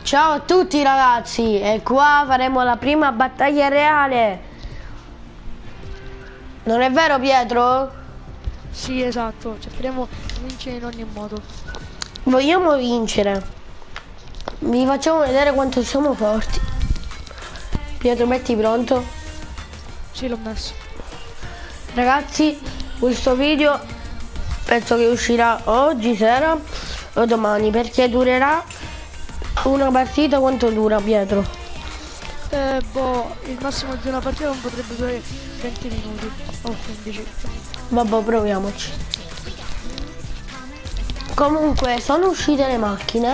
Ciao a tutti ragazzi, e qua faremo la prima battaglia reale. Non è vero Pietro? Sì, esatto, cercheremo di vincere in ogni modo. Vogliamo vincere. Vi facciamo vedere quanto siamo forti. Pietro, metti pronto? Sì, l'ho messo. Ragazzi, questo video penso che uscirà oggi sera o domani, perché durerà una partita. Quanto dura Pietro? Il massimo di una partita non potrebbe durare 20 minuti o 15. Vabbè, proviamoci. Comunque sono uscite le macchine.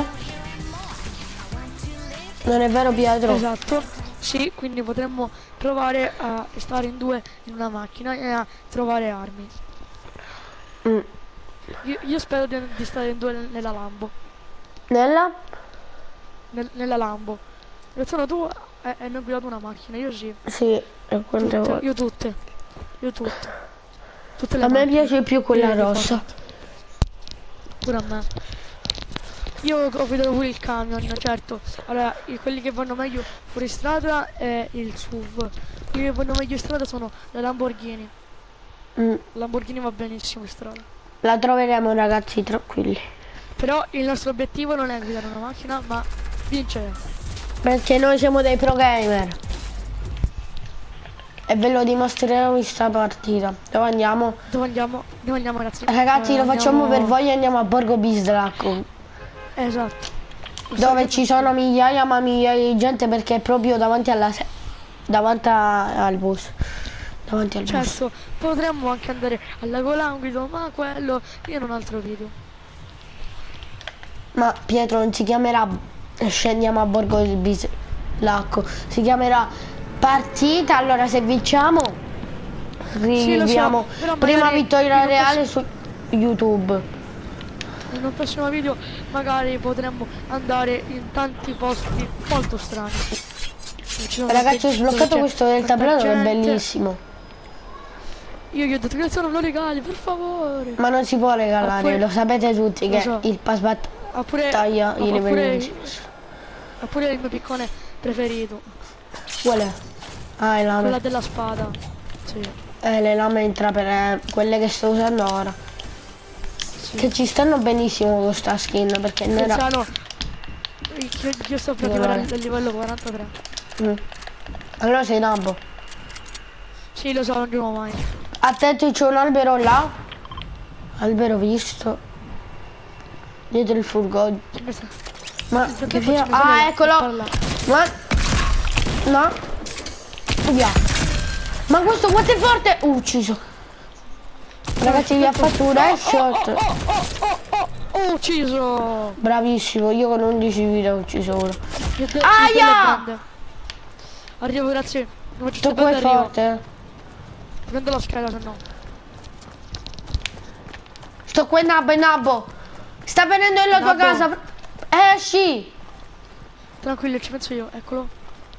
Non è vero Pietro? Esatto. Sì, quindi potremmo provare a stare in due in una macchina e a trovare armi. Mm. Io spero di stare in due nella Lambo. Nella? Nella Lambo. Sono tu hai mai guidato una macchina? Io sì. Sì, e quante volte? Io tutte. Io tutte. Tutte le A me macchine. piace più quella Io rossa. pure a me. Io ho guidato pure il camion, certo. Allora, quelli che vanno meglio fuori strada è il SUV. Quelli che vanno meglio in strada sono le Lamborghini. Mm. La Lamborghini va benissimo in strada. La troveremo ragazzi, tranquilli. Però il nostro obiettivo non è guidare una macchina, ma vincere. Perché noi siamo dei pro gamer. E ve lo dimostreremo in sta partita. Dove andiamo? Dove andiamo? Dove andiamo ragazzi? Ragazzi, lo facciamo Andiamo... per voi e andiamo a Borgo Bislacco. Esatto. Dove ci sono migliaia ma migliaia di gente, perché è proprio davanti al bus. Davanti al bus. Certo, potremmo anche andare al Lago Languido, ma quello in un altro video. Ma Pietro non si chiamerà scendiamo a Borgo Bislacco, si chiamerà partita. Allora se vinciamo riviamo prima vittoria reale su YouTube. In un prossimo video magari potremmo andare in tanti posti molto strani. Ragazzi, ho sbloccato questo del tableau, è bellissimo. Io gli ho detto che sono lo regali, per favore. Ma non si può regalare, lo sapete tutti che so. il pass battaglia i livelli. Ha pure il mio piccone preferito. Qual è? Ah, è lame. Quella della spada. Sì. Le lame intraprese, quelle che sto usando ora. Sì. Che ci stanno benissimo con sta skin, perché non era... Io sto proprio al livello 43. Allora sei nabbo. Sì, lo so, non gioco mai. Attenti, c'è un albero là. Albero visto. Dietro il furgone. Ma che fine... Ah, eccolo! Ma... No. Via. Ma questo quanto è forte! Ucciso. Ragazzi, vi ha fatto un headshot. Ho ucciso! Bravissimo, io con 11 vite ho ucciso uno. Aia! Arrivo, grazie. Tu qua è forte? Prendo la scala, se no. Sto qua in nabbo. Sta venendo nella tua casa. Sì. Tranquillo, ci penso io, eccolo.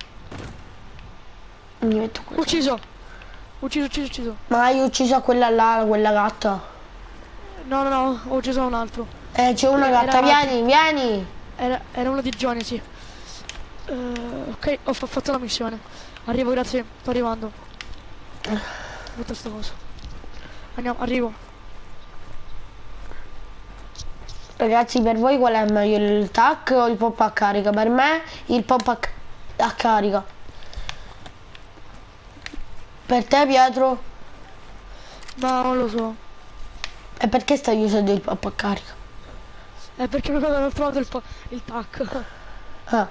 Mi metto qua. Ucciso. Ucciso. Ma hai ucciso quella là, quella gatta? No, ho ucciso un altro. C'è una gatta, vieni. Era uno di Johnny, sì. Ok, ho fatto la missione. Arrivo, grazie, sto arrivando. Butta sto coso. Andiamo, arrivo. Ragazzi, per voi qual è meglio, il tac o il pop a carica? Per me il pop a carica. Per te Pietro? Ma non lo so. E perché stai usando il pop a carica? È perché non ho trovato il tac. Ah.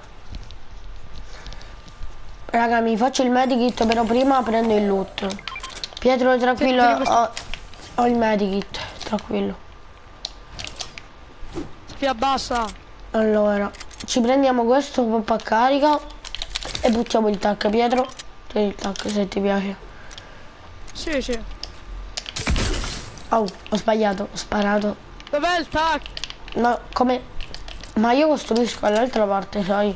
Raga, mi faccio il medikit, però prima prendo il loot. Pietro, tranquillo, ho il medikit, tranquillo. Si abbassa. Allora, ci prendiamo questo pop a carica e buttiamo il tac. Pietro, tieni il tac se ti piace. Sì. Oh, ho sbagliato, ho sparato. Dov'è il tac? No, come? Ma io costruisco all'altra parte, sai?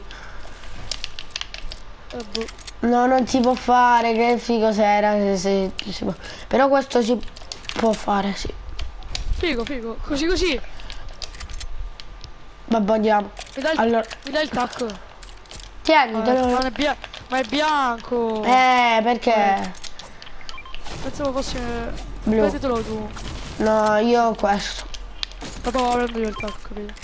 No, non si può fare, che figo se era, se si può. Però questo si può fare, sì. Figo, così. Vabbè, andiamo. Allora, mi dai il tacco. tienitelo. Ma è bianco. Perché? Pensavo fosse... Blu. Prenditelo tu. No, io ho questo. Dopo prendo io il tacco, capito?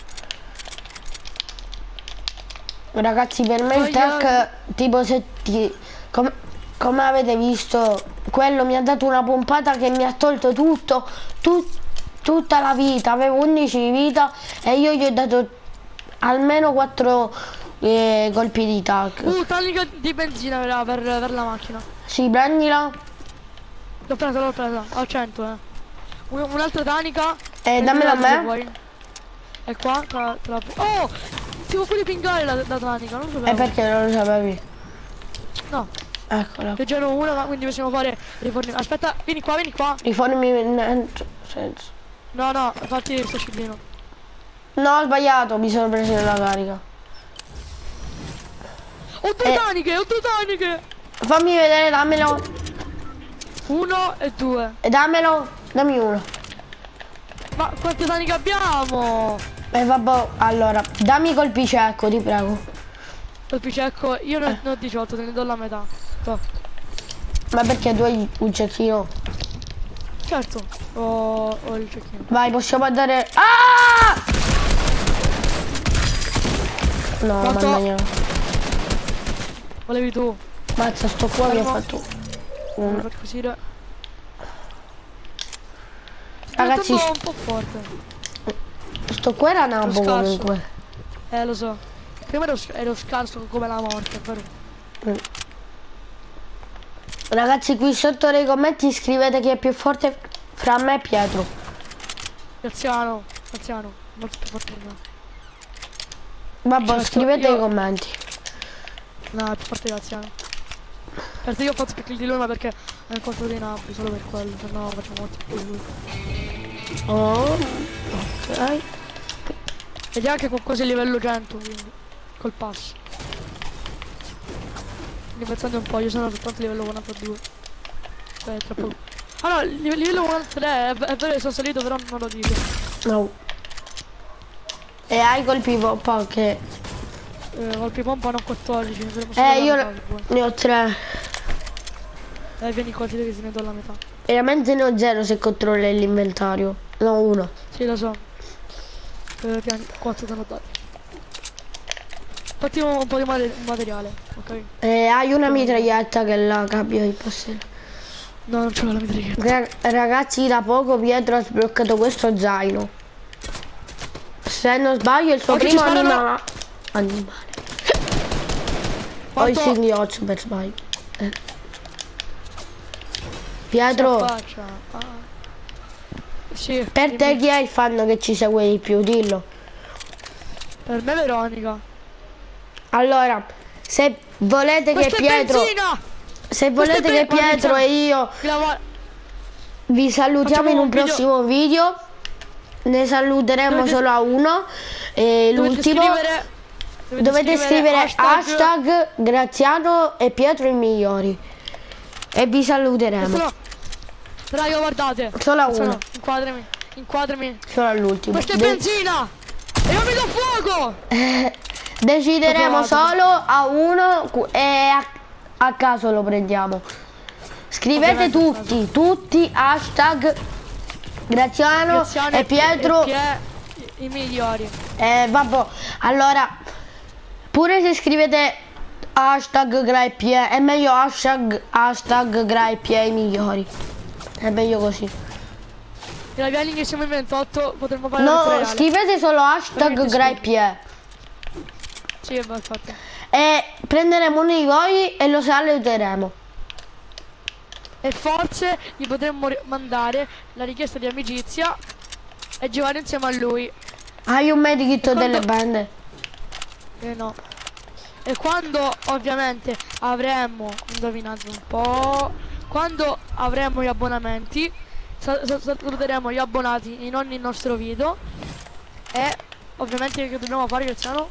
Ragazzi, per me il tac, tipo se ti... come avete visto, quello mi ha dato una pompata che mi ha tolto tutta la vita. Avevo 11 di vita e io gli ho dato almeno 4 colpi di tac. Tanica di benzina per la macchina. Sì, prendila. L'ho presa, ho 100 Un'altra tanica. Dammela a me. E qua, oh! Si può pure pingare la tanica, non lo sapevo. E perché non lo sapevi? No. Eccola. C'è già una, quindi possiamo fare rifornimento. Aspetta, vieni qua. Rifornimento. No, fatti questo scillino. No, ho sbagliato, mi sono preso la carica. Ho due taniche! Fammi vedere, dammelo. 1 e 2. E dammelo, dammi uno. Ma quante taniche abbiamo? Vabbè, allora, dammi colpi cieco, ti prego. Colpi cieco, io ne ho 18, te ne do la metà. To. Ma perché tu hai un cecchino? Certo, ho il cecchino. Vai, possiamo andare... Ah! No, quanto? mamma mia. Volevi tu. Mazza, sto qua mi ha fatto... Per così... Ragazzi, un po' forte. Sto qua era nabo comunque. Lo so. Prima ero scarso come la morte, però. Ragazzi, qui sotto nei commenti scrivete chi è più forte fra me e Pietro. Graziano, molto più forte di me. Vabbè, Certo, scrivete nei commenti. No, è più forte di Graziano. Certo, io ho fatto più kill di lui, ma perché è un contro dei nabbi, solo per quello, se no faccio molto più di lui. Oh, ok. Ed è anche con cose livello 100, quindi col pass. Quindi pensando un po', io sono soltanto livello 42. Cioè è troppo. Ah no, livello 43 è vero che sono salito, però non lo dico. No. E hai colpi pompa che... colpi pompa non 14, io ne ho 3. Vieni qua, ti devi se ne do la metà. Veramente ne ho 0 se controlli l'inventario. No, 1. Sì, lo so. Piani, 4 te ne ho dati. Fatti un po' di materiale, ok? Hai una mitraglietta che la cambio il passello. No, non ce l'ho la mitraglietta. Ragazzi, da poco Pietro ha sbloccato questo zaino. Se non sbaglio il suo primo animale. Poi il singhiozzo per sbaglio. Pietro, sì, per te chi è il fan che ci segue di più? Dillo. Per me Veronica. Allora, se volete che Pietro... Se volete che Pietro e io vi salutiamo in un prossimo video, ne saluteremo solo a uno. E l'ultimo dovete scrivere hashtag Graziano e Pietro i migliori. E vi saluteremo. Raga, guardate. Solo a uno. Inquadrami. Solo all'ultimo. Questa è benzina! E io mi do fuoco! Decideremo solo a uno e a caso lo prendiamo. Scrivete tutti hashtag Graziano e Pietro i migliori. Vabbè, allora pure se scrivete hashtag Graipie è meglio hashtag Graipie i migliori. È meglio così. Ragazzi, che siamo in 28, potremmo fare no, scrivete solo hashtag Graipie. Sì, infatti. E prenderemo uno di voi e lo saluteremo. E forse gli potremmo mandare la richiesta di amicizia e giocare insieme a lui. Hai un medikit delle bende? No. E quando ovviamente avremo, indovinate un po', quando avremo gli abbonamenti, saluteremo gli abbonati in ogni nostro video. E ovviamente che dobbiamo fare, Graziano?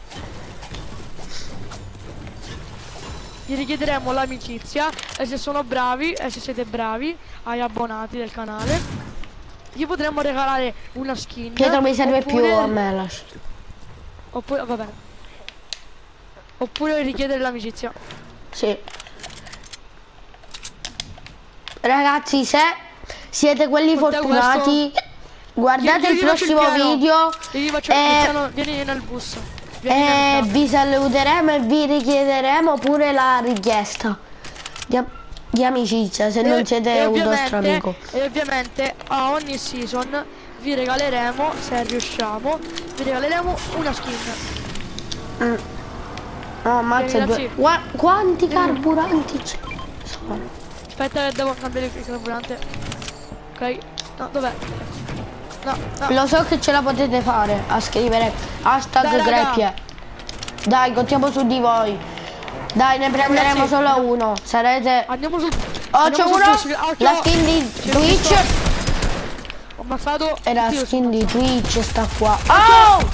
Gli richiederemo l'amicizia e se sono bravi e se siete bravi agli abbonati del canale gli potremmo regalare una skin. Pietro mi serve più a me la Oppure, va bene. Oppure richiedere l'amicizia. Sì. Ragazzi, se siete quelli Con te fortunati, guardate il prossimo video Io gli faccio Cristiano, vieni nel bus. Vieni nel bus. vi saluteremo e vi richiederemo pure la richiesta di amicizia se non siete un nostro amico. E ovviamente a ogni season vi regaleremo, se riusciamo, vi regaleremo una skin. No, ammazza due. Quanti carburanti ci sono? Aspetta che devo cambiare il carburante. Ok. No, dov'è? No. Lo so che ce la potete fare a scrivere hashtag Greppie. Dai, contiamo su di voi. Dai, ne prenderemo ragazzi, solo uno. Sarete... Andiamo sul... Oh, c'è uno! La skin di Twitch! Ho ammazzato... E la skin di Twitch sta qua. Oh!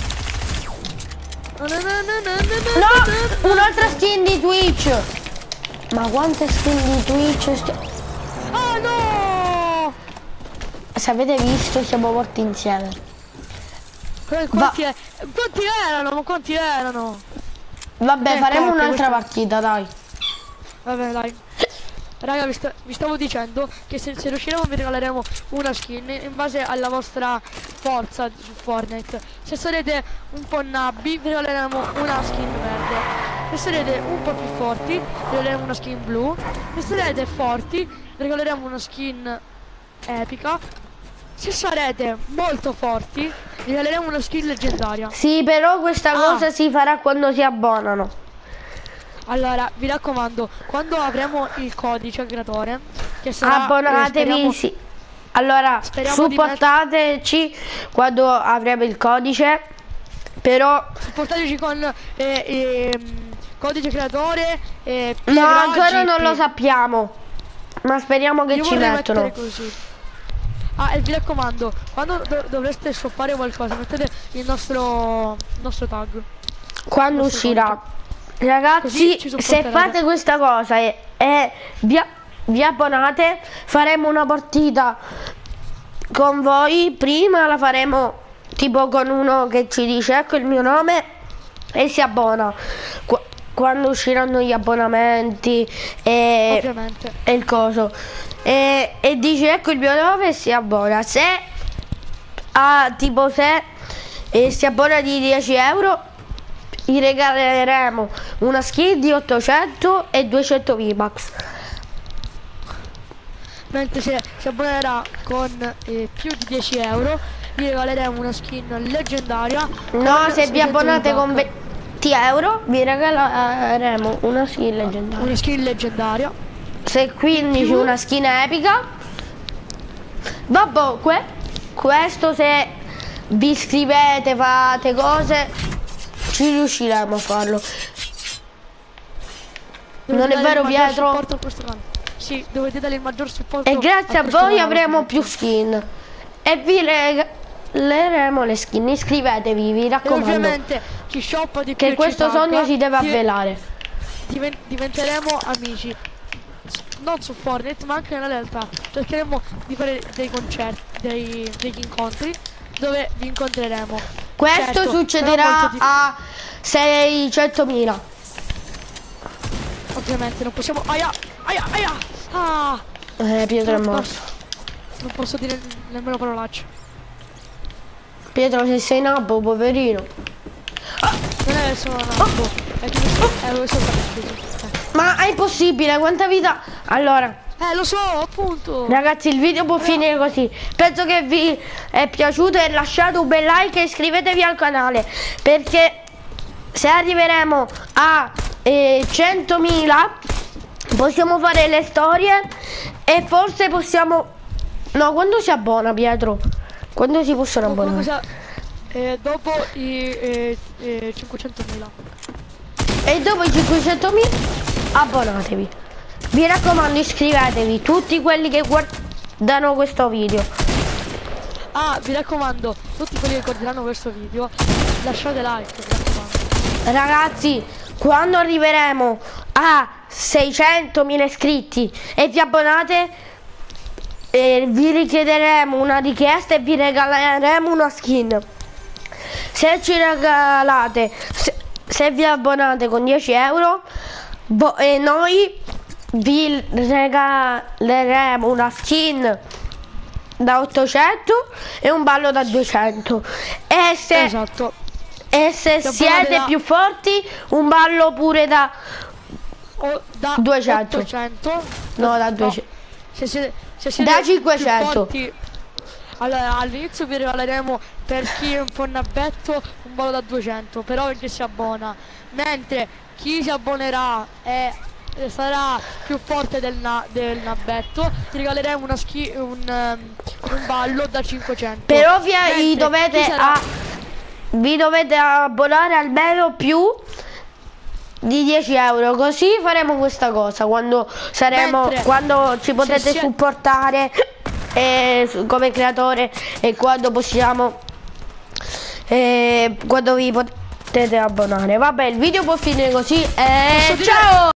No! Un'altra skin di Twitch! Ma quante skin di Twitch? Oh no! Se avete visto siamo morti insieme. Quanti erano? Quanti erano? Vabbè, faremo un'altra partita, dai. Vabbè, dai. Raga, vi stavo dicendo che se riusciremo vi regaleremo una skin in base alla vostra forza su Fortnite. Se sarete un po' nabbi vi regaleremo una skin verde. Se sarete un po' più forti vi regaleremo una skin blu. Se sarete forti vi regaleremo una skin epica. Se sarete molto forti vi regaleremo una skin leggendaria. Sì, però questa cosa si farà quando si abbonano. Allora, vi raccomando, quando avremo il codice creatore, che sarà... Abbonatevi, sì. Allora, supportateci quando avremo il codice, però... Supportateci con codice creatore e... No, ancora non lo sappiamo, ma speriamo che ci mettono. Così. Ah, e vi raccomando, quando dovreste shoppare qualcosa, mettete il nostro tag. Quando uscirà. Ragazzi, se fate questa cosa e vi abbonate, faremo una partita con voi. Prima la faremo tipo con uno che ci dice ecco il mio nome e si abbona. Quando usciranno gli abbonamenti e il coso e dice ecco il mio nome e si abbona. Se tipo se si abbona di 10 euro gli regaleremo una skin di 800 e 200 V-Bucks. Mentre se si abbonerà con più di 10 euro gli regaleremo una skin leggendaria. No, se vi abbonate con 20 euro vi regaleremo una skin leggendaria. Una skin leggendaria. Se 15 una skin epica. Vabbè, questo se vi iscrivete, fate cose, ci riusciremo a farlo. Non è vero, Pietro? Sì, dovete dare il maggior supporto. E grazie a voi avremo più skin. E vi regaleremo le skin. Iscrivetevi, vi raccomando. E ovviamente chi shoppa di più che questo sogno si deve avvelare. Diventeremo amici. Non su Fortnite, ma anche nella realtà. Cercheremo di fare dei concerti, degli incontri dove vi incontreremo. Questo succederà a 600.000. Ovviamente non possiamo... Aia! Ah! Pietro è morto. Non posso dire nemmeno parolacce. Pietro, se sei nabbo, poverino. Non è solo nabbo. È che ma è impossibile, quanta vita... Allora... lo so, appunto. Ragazzi, il video può finire così. Penso che vi è piaciuto e lasciate un bel like e iscrivetevi al canale, perché se arriveremo a 100.000 possiamo fare le storie e forse possiamo... No, quando si abbona, Pietro? Quando si possono abbonare? Dopo i 500.000. E dopo i 500.000 abbonatevi. Vi raccomando, iscrivetevi, tutti quelli che guardano questo video. Ah, vi raccomando, tutti quelli che guarderanno questo video, lasciate like, mi raccomando. Ragazzi, quando arriveremo a 600.000 iscritti e vi abbonate, vi richiederemo una richiesta e vi regaleremo una skin. se ci regalate, se vi abbonate con 10 euro, e noi vi regaleremo una skin da 800 e un ballo da 200. E se, esatto. E se siete più forti, un ballo pure da 200. 800. No, da 200. Se siete da 500. Allora, all'inizio vi regaleremo, per chi è un po' nabbetto, un ballo da 200, però perché si abbona. Mentre chi si abbonerà e sarà più forte del nabbetto, ti regaleremo un ballo da 500. Però vi dovete abbonare almeno più di 10 euro, così faremo questa cosa quando quando ci potete supportare come creatore, e quando possiamo, quando vi potete abbonare. Vabbè, il video può finire così e ciao!